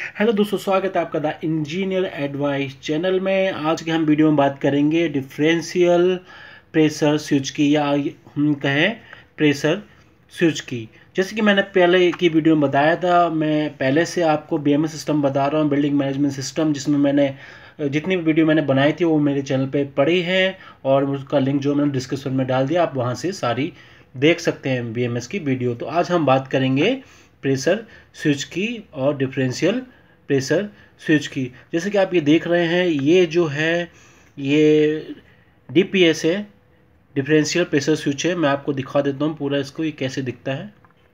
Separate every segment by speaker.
Speaker 1: Hello दोस्तों, स्वागत है आपका द इंजीनियर एडवाइस चैनल में। आज के हम वीडियो में बात करेंगे डिफरेंशियल प्रेशर स्विच की, या हम कहें प्रेशर स्विच की। जैसे कि मैंने पहले की वीडियो में बताया था, मैं पहले से आपको बीएमएस सिस्टम बता रहा हूँ, बिल्डिंग मैनेजमेंट सिस्टम, जिसमें मैंने जितनी भी वीडियो मैंने बनाई थी वो मेरे चैनल पे पड़ी है, और उसका लिंक जो मैंने डिस्क्रिप्शन में डाल दिया, आप वहाँ से सारी देख सकते हैं बीएमएस की वीडियो। तो आज हम बात करेंगे प्रेशर स्विच की और डिफरेंशियल प्रेशर स्विच की। जैसे कि आप ये देख रहे हैं, ये जो है ये डीपीएस है, डिफरेंशियल प्रेशर स्विच है। मैं आपको दिखा देता हूँ पूरा इसको, ये कैसे दिखता है।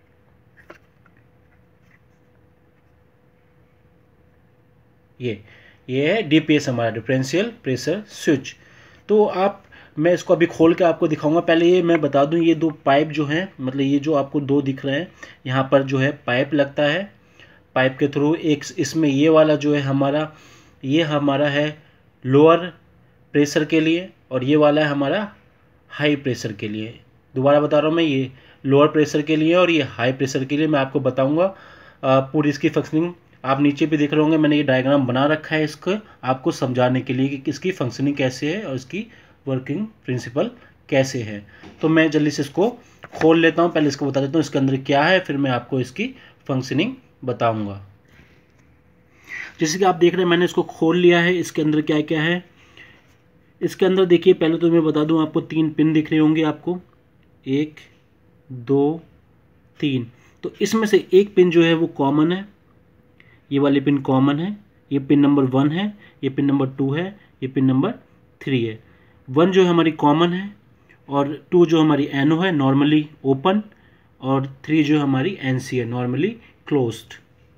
Speaker 1: ये है डीपीएस हमारा, डिफरेंशियल प्रेशर स्विच। तो मैं इसको अभी खोल के आपको दिखाऊंगा। पहले ये मैं बता दूं, ये दो पाइप जो हैं, मतलब ये जो आपको दो दिख रहे हैं, यहाँ पर जो है पाइप लगता है। पाइप के थ्रू एक इसमें ये वाला जो है ये हमारा है लोअर प्रेशर के लिए, और ये वाला है हमारा हाई प्रेशर के लिए। दोबारा बता रहा हूँ मैं, ये लोअर प्रेशर के लिए और ये हाई प्रेशर के लिए। मैं आपको बताऊँगा पूरी इसकी फंक्शनिंग। आप नीचे भी देख रहे होंगे, मैंने ये डायग्राम बना रखा है इसको आपको समझाने के लिए कि इसकी फंक्शनिंग कैसे है और इसकी वर्किंग प्रिंसिपल कैसे है। तो मैं जल्दी से इसको खोल लेता हूँ। पहले इसको बता देता हूँ इसके अंदर क्या है, फिर मैं आपको इसकी फंक्शनिंग बताऊंगा। जैसे कि आप देख रहे हैं, मैंने इसको खोल लिया है। इसके अंदर क्या क्या है, इसके अंदर देखिए, पहले तो मैं बता दूं, आपको 3 पिन दिख रहे होंगे आपको, 1 2 3। तो इसमें से एक पिन जो है वो कॉमन है, ये वाली पिन कॉमन है। ये पिन नंबर 1 है, ये पिन नंबर 2 है, ये पिन नंबर 3 है। 1 जो है हमारी कॉमन है, और 2 जो हमारी एनओ है, नॉर्मली ओपन, और 3 जो हमारी एनसी है, नॉर्मली क्लोज्ड।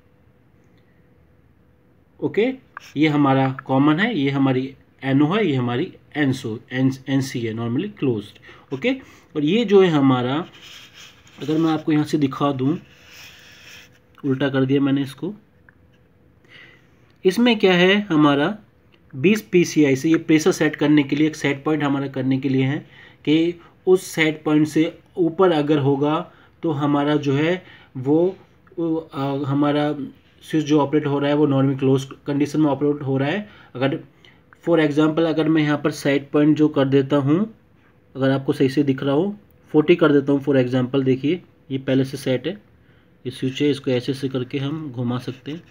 Speaker 1: ओके, ये हमारा कॉमन है, ये हमारी एनओ है, ये हमारी एनसी है, नॉर्मली क्लोज्ड। ओके, और ये जो है हमारा, अगर मैं आपको यहाँ से दिखा दूँ, उल्टा कर दिया मैंने इसको। इसमें क्या है हमारा 20 PSI से ये प्रेशर सेट करने के लिए, एक सेट पॉइंट हमारा करने के लिए है कि उस सेट पॉइंट से ऊपर अगर होगा तो हमारा जो है वो हमारा स्विच जो ऑपरेट हो रहा है वो नॉर्मली क्लोज कंडीशन में ऑपरेट हो रहा है। अगर फॉर एग्जांपल अगर मैं यहाँ पर सेट पॉइंट जो कर देता हूँ, अगर आपको सही से दिख रहा हो, 40 कर देता हूँ फॉर एग्जांपल। देखिए ये पहले से सेट है, ये स्विच है, इसको ऐसे से करके हम घुमा सकते हैं।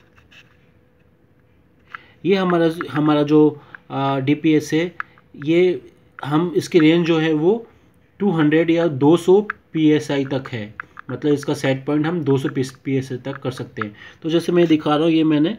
Speaker 1: ये हमारा जो डीपीएस है, ये हम इसकी रेंज जो है वो 200 या 200 PSI तक है। मतलब इसका सेट पॉइंट हम 200 PSI तक कर सकते हैं। तो जैसे मैं दिखा रहा हूँ, ये मैंने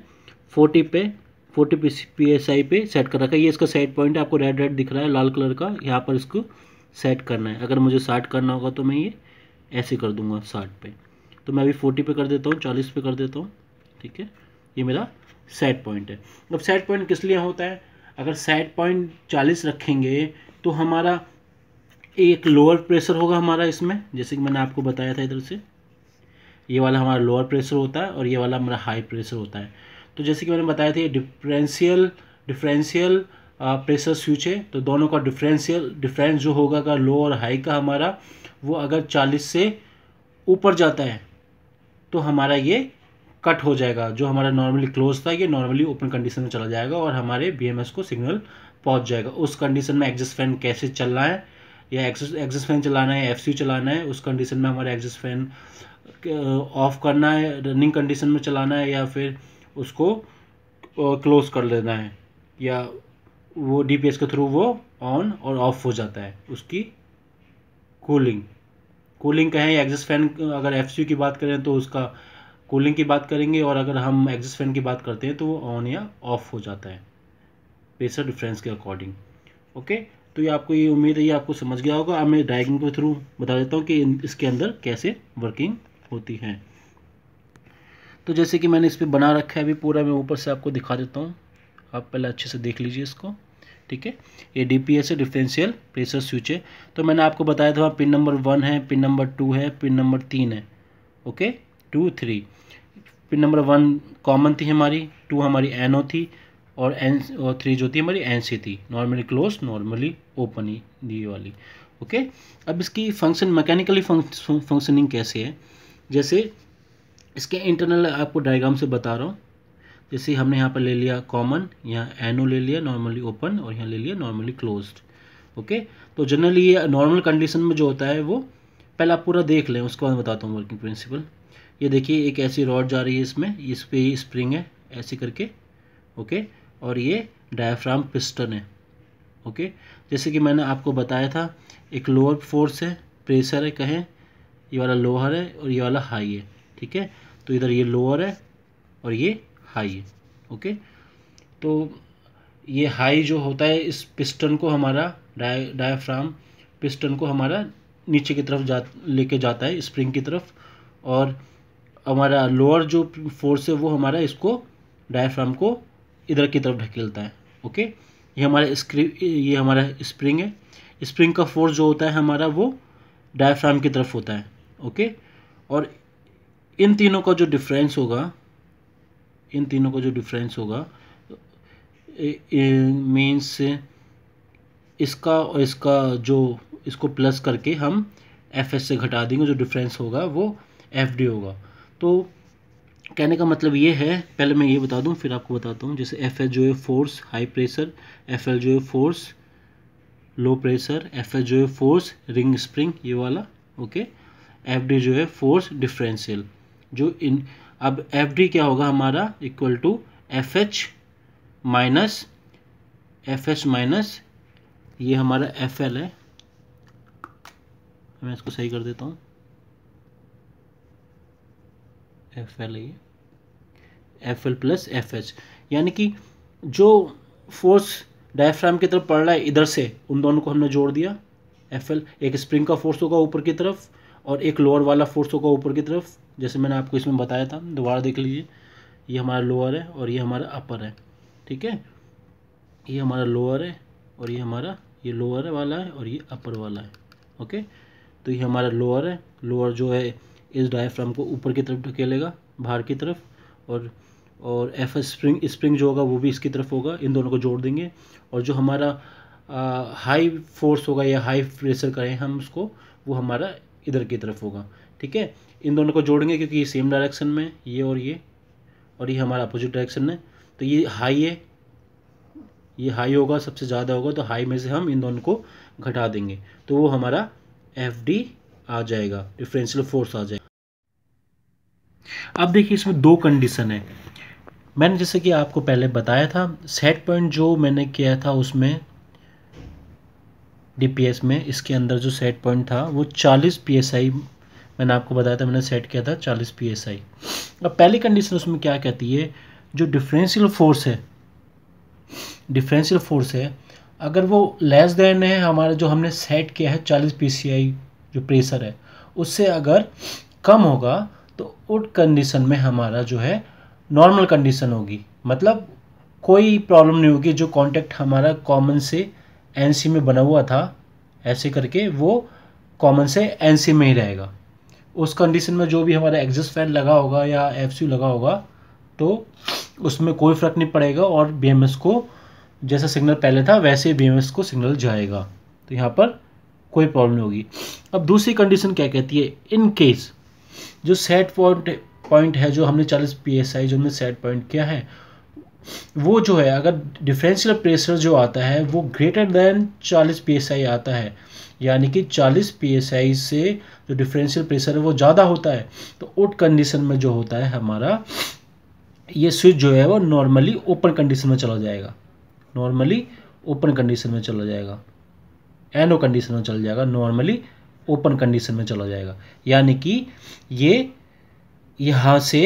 Speaker 1: 40 PSI पे सेट कर रखा है। ये इसका सेट पॉइंट है, आपको रेड रेड दिख रहा है लाल कलर का। यहाँ पर इसको सेट करना है। अगर मुझे 60 करना होगा तो मैं ये ऐसे कर दूंगा 60 पे। तो मैं अभी 40 पे कर देता हूँ, 40 पे कर देता हूँ। ठीक है, ये मेरा सेट पॉइंट है। अब सेट पॉइंट किस लिए होता है, अगर सेट पॉइंट 40 रखेंगे तो हमारा एक लोअर प्रेशर होगा हमारा इसमें, जैसे कि मैंने आपको बताया था इधर से, ये वाला हमारा लोअर प्रेशर होता है और ये वाला हमारा हाई प्रेशर होता है। तो जैसे कि मैंने बताया था, ये डिफरेंशियल प्रेशर स्विच है। तो दोनों का डिफरेंस जो होगा अगर लो और हाई का हमारा, वो अगर 40 से ऊपर जाता है तो हमारा ये कट हो जाएगा। जो हमारा नॉर्मली क्लोज था, ये नॉर्मली ओपन कंडीशन में चला जाएगा और हमारे बीएमएस को सिग्नल पहुंच जाएगा। उस कंडीशन में एग्जॉस्ट फैन कैसे चलना है, या एग्जॉस्ट फैन चलाना है, एफसी चलाना है, उस कंडीशन में हमारा एग्जॉस्ट फैन ऑफ करना है, रनिंग कंडीशन में चलाना है, या फिर उसको क्लोज कर लेना है, या वो डीपीएस के थ्रू वो ऑन और ऑफ हो जाता है। उसकी कूलिंग कहें, एग्जॉस्ट फैन अगर एफसी की बात करें तो उसका कूलिंग की बात करेंगे, और अगर हम एग्जॉस्ट फैन की बात करते हैं तो वो ऑन या ऑफ हो जाता है प्रेशर डिफरेंस के अकॉर्डिंग। ओके, तो ये आपको, ये उम्मीद है ये आपको समझ गया होगा। अब मैं डायग्राम के थ्रू बता देता हूँ कि इसके अंदर कैसे वर्किंग होती है। तो जैसे कि मैंने इस पर बना रखा है अभी पूरा, मैं ऊपर से आपको दिखा देता हूँ, आप पहले अच्छे से देख लीजिए इसको। ठीक है, ये डीपीएस है, डिफरेंशियल प्रेशर स्विच है। तो मैंने आपको बताया था पिन नंबर 1 है, पिन नंबर 2 है, पिन नंबर 3 है। ओके, 2 3। पिन नंबर 1 कॉमन थी हमारी, 2 हमारी एनओ थी, और 3 जो थी हमारी एनसी थी, नॉर्मली क्लोज, नॉर्मली ओपन ही दी वाली। ओके, अब इसकी मैकेनिकली फंक्शनिंग कैसे है, जैसे इसके इंटरनल आपको डायग्राम से बता रहा हूँ। जैसे हमने यहाँ पर ले लिया कॉमन, यहाँ एनो ले लिया नॉर्मली ओपन और यहाँ ले लिया नॉर्मली क्लोज्ड। ओके, तो जनरली ये नॉर्मल कंडीशन में जो होता है वो पहले आप पूरा देख लें, उसके बाद बताता हूँ वर्किंग प्रिंसिपल। ये देखिए एक ऐसी रॉड जा रही है इसमें, इस पे ये स्प्रिंग है ऐसे करके। ओके, और ये डायफ्राम पिस्टन है। ओके, जैसे कि मैंने आपको बताया था, एक लोअर फोर्स है, प्रेशर है कहें, ये वाला लोअर है और ये वाला हाई है। ठीक है, तो इधर ये लोअर है और ये हाई है। ओके, तो ये हाई जो होता है इस पिस्टन को हमारा डायफ्राम पिस्टन को हमारा नीचे की तरफ लेके जाता है स्प्रिंग की तरफ, और हमारा लोअर जो फोर्स है वो हमारा इसको डायफ्राम को इधर की तरफ ढकेलता है। ओके, ये हमारा स्प्रिंग है। स्प्रिंग का फोर्स जो होता है हमारा वो डायफ्राम की तरफ होता है। ओके, और इन तीनों का जो डिफरेंस होगा मीन्स इसका और इसका जो इसको प्लस करके हम एफ एस से घटा देंगे, जो डिफरेंस होगा वो एफ डी होगा। तो कहने का मतलब ये है, पहले मैं ये बता दूं फिर आपको बताता हूँ। जैसे एफ एच जो है force high pressure, F L जो है force low pressure, F H जो है फोर्स रिंग स्प्रिंग ये वाला। ओके, एफ डी जो है फोर्स डिफरेंशियल। जो इन अब एफ डी क्या होगा हमारा, equal to F H minus ये हमारा एफ एल है, मैं इसको सही कर देता हूँ, एफ एल है ये, F L plus F H. यानी कि जो फोर्स डायफ्राम की तरफ पड़ रहा है इधर से, उन दोनों को हमने जोड़ दिया। एफ एल एक स्प्रिंग का फोर्स होगा ऊपर की तरफ और एक लोअर वाला फोर्स होगा ऊपर की तरफ, जैसे मैंने आपको इसमें बताया था, दोबारा देख लीजिए। ये हमारा लोअर है और ये हमारा अपर है। ठीक है, ये हमारा लोअर है और ये लोअर वाला है और ये अपर वाला है। ओके, तो ये हमारा लोअर है, लोअर जो है इस डायफ्राम को ऊपर की तरफ ढकेलेगा बाहर की तरफ, और एफ स्प्रिंग जो होगा वो भी इसकी तरफ होगा, इन दोनों को जोड़ देंगे। और जो हमारा हाई फोर्स होगा या हाई प्रेशर करें हम उसको, वो हमारा इधर की तरफ होगा। ठीक है, इन दोनों को जोड़ेंगे क्योंकि ये सेम डायरेक्शन में ये और ये हमारा अपोजिट डायरेक्शन में, तो ये हाई है, ये हाई होगा, सबसे ज़्यादा होगा, तो हाई में से हम इन दोनों को घटा देंगे तो वो हमारा एफ डी आ जाएगा, डिफरेंशियल फोर्स आ जाएगा। अब देखिए इसमें दो कंडीशन है। मैंने जैसे कि आपको पहले बताया था, सेट पॉइंट जो मैंने किया था उसमें डीपीएस में, इसके अंदर जो सेट पॉइंट था वो 40 psi मैंने आपको बताया था, मैंने सेट किया था 40 psi। अब पहली कंडीशन उसमें क्या कहती है, जो डिफरेंशियल फोर्स है अगर वो लेस देन है हमारा जो हमने सेट किया है 40 psi जो प्रेशर है, उससे अगर कम होगा तो उस कंडीशन में हमारा जो है नॉर्मल कंडीशन होगी, मतलब कोई प्रॉब्लम नहीं होगी। जो कांटेक्ट हमारा कॉमन से एनसी में बना हुआ था ऐसे करके, वो कॉमन से एनसी में ही रहेगा। उस कंडीशन में जो भी हमारा एग्जॉस्ट फैन लगा होगा या एफसी लगा होगा तो उसमें कोई फ़र्क नहीं पड़ेगा, और बीएमएस को जैसा सिग्नल पहले था वैसे ही बीएमएस को सिग्नल जाएगा, तो यहाँ पर कोई प्रॉब्लम नहीं होगी। अब दूसरी कंडीशन क्या कहती है, इन केस जो सेट पॉइंट है जो हमने 40 psi जो हमने सेट पॉइंट किया है, वो जो है अगर डिफरेंशियल प्रेशर जो आता है वो ग्रेटर देन 40 psi आता है, यानी कि 40 psi से जो डिफरेंशियल प्रेशर है वो ज़्यादा होता है, तो उस कंडीशन में जो होता है हमारा ये स्विच जो है वो नॉर्मली ओपन कंडीशन में चला जाएगा, एनो कंडीशन में चला जाएगा, नॉर्मली ओपन कंडीशन में चला जाएगा। यानी कि ये यहाँ से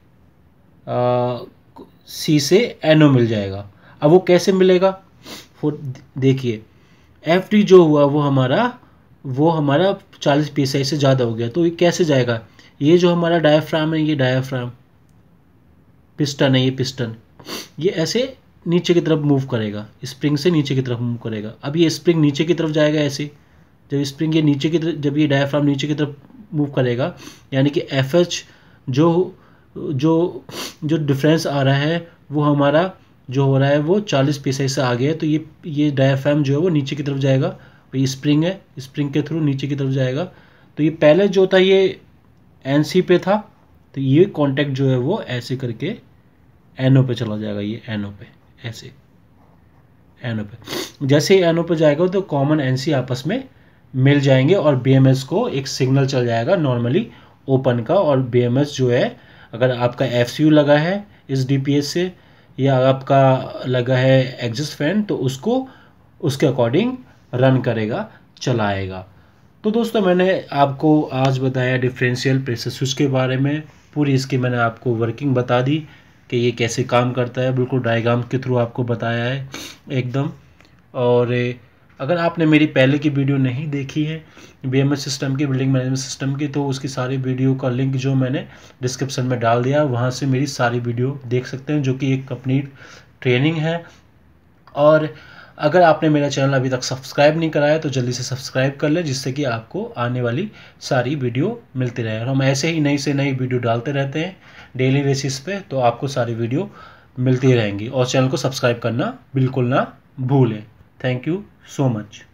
Speaker 1: सी से एनो मिल जाएगा। अब वो कैसे मिलेगा, देखिए एफ डी जो हुआ वो हमारा 40 psi से ज़्यादा हो गया, तो ये कैसे जाएगा, ये जो हमारा डायफ्राम है, ये डायफ्राम पिस्टन है, ये पिस्टन ये ऐसे नीचे की तरफ मूव करेगा, स्प्रिंग से नीचे की तरफ मूव करेगा। अब ये स्प्रिंग नीचे की तरफ जाएगा ऐसे, जब स्प्रिंग ये नीचे की तरफ, जब ये डायफ्राम नीचे की तरफ मूव करेगा, यानी कि एफ एच जो डिफरेंस आ रहा है वो हमारा जो हो रहा है वो 40 psi से आ गया है, तो ये डायफ्राम जो है वो नीचे की तरफ जाएगा, ये स्प्रिंग है, स्प्रिंग के थ्रू नीचे की तरफ जाएगा। तो ये पहले जो था ये एनसी पे था, तो ये कांटेक्ट जो है वो ऐसे करके NO पे चला जाएगा, ये NO पे, ऐसे NO पे। जैसे ही NO पे जाएगा तो कॉमन NC आपस में मिल जाएंगे और BMS को एक सिग्नल चल जाएगा नॉर्मली ओपन का। और BMS जो है, अगर आपका FCU लगा है इस DPS से या आपका लगा है एग्जिस्ट फैन, तो उसको उसके अकॉर्डिंग रन करेगा, चलाएगा। तो दोस्तों मैंने आपको आज बताया डिफरेंशियल प्रेशर स्विच के बारे में। पूरी इसकी मैंने आपको वर्किंग बता दी कि ये कैसे काम करता है, बिल्कुल डायग्राम के थ्रू आपको बताया है एकदम। और अगर आपने मेरी पहले की वीडियो नहीं देखी है BMS सिस्टम की, बिल्डिंग मैनेजमेंट सिस्टम की, तो उसकी सारी वीडियो का लिंक जो मैंने डिस्क्रिप्शन में डाल दिया, वहाँ से मेरी सारी वीडियो देख सकते हैं, जो कि एक कंप्लीट ट्रेनिंग है। और अगर आपने मेरा चैनल अभी तक सब्सक्राइब नहीं कराया तो जल्दी से सब्सक्राइब कर लें, जिससे कि आपको आने वाली सारी वीडियो मिलती रहे। और हम ऐसे ही नई से नई वीडियो डालते रहते हैं डेली बेसिस पे, तो आपको सारी वीडियो मिलती रहेंगी। और चैनल को सब्सक्राइब करना बिल्कुल ना भूलें। Thank you so much.